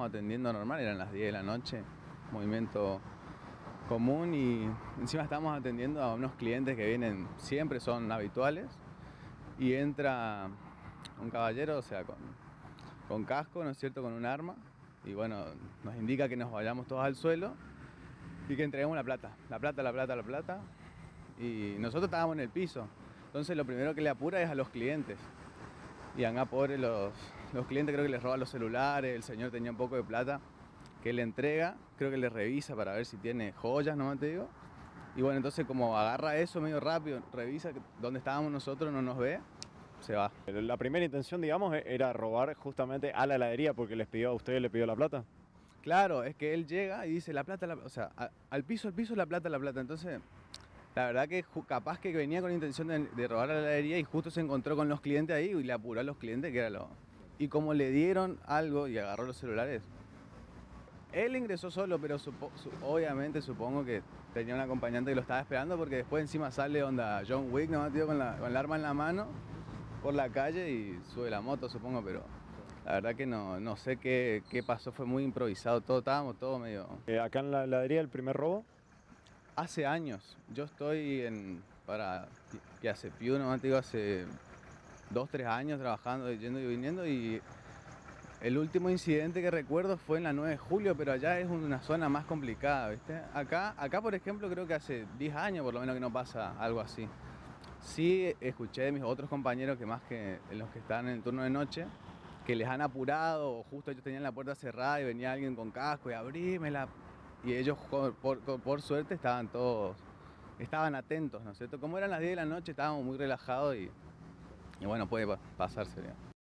estábamos atendiendo normal, eran las 10 de la noche, movimiento común, y encima estábamos atendiendo a unos clientes que vienen siempre, son habituales, y entra un caballero, o sea, con casco, ¿no es cierto?, con un arma, y bueno, nos indica que nos vayamos todos al suelo y que entreguemos la plata, y nosotros estábamos en el piso. Entonces lo primero que le apura es a los clientes. Y acá, pobre, los clientes creo que les roban los celulares, el señor tenía un poco de plata que le entrega, creo que le revisa para ver si tiene joyas, no te digo. Y bueno, entonces como agarra eso medio rápido, revisa dónde estábamos nosotros, no nos ve, se va. La primera intención, digamos, era robar justamente a la heladería porque les pidió a ustedes, le pidió la plata. Claro, es que él llega y dice la plata, o sea, al piso, la plata. Entonces, la verdad que capaz que venía con la intención de robar a la heladería y justo se encontró con los clientes ahí y le apuró a los clientes, que era lo... Y como le dieron algo y agarró los celulares, él ingresó solo, pero obviamente supongo que tenía un acompañante que lo estaba esperando, porque después encima sale onda John Wick, ¿no, tío? Con el arma en la mano por la calle y sube la moto, supongo, pero la verdad que no sé qué pasó, fue muy improvisado, estábamos todos medio... Acá en la heladería, el primer robo. Hace años, yo estoy para que hace Piu, no te digo, hace 2, 3 años trabajando, yendo y viniendo, y el último incidente que recuerdo fue en la 9 de julio, pero allá es una zona más complicada, ¿viste? Acá por ejemplo, creo que hace 10 años por lo menos que no pasa algo así. Sí escuché de mis otros compañeros, que más que los que están en el turno de noche, que les han apurado, o justo ellos tenían la puerta cerrada y venía alguien con casco y abrímela. Y ellos, por suerte, estaban atentos, ¿no es cierto? Como eran las 10 de la noche, estábamos muy relajados y bueno, puede pasarse, digamos.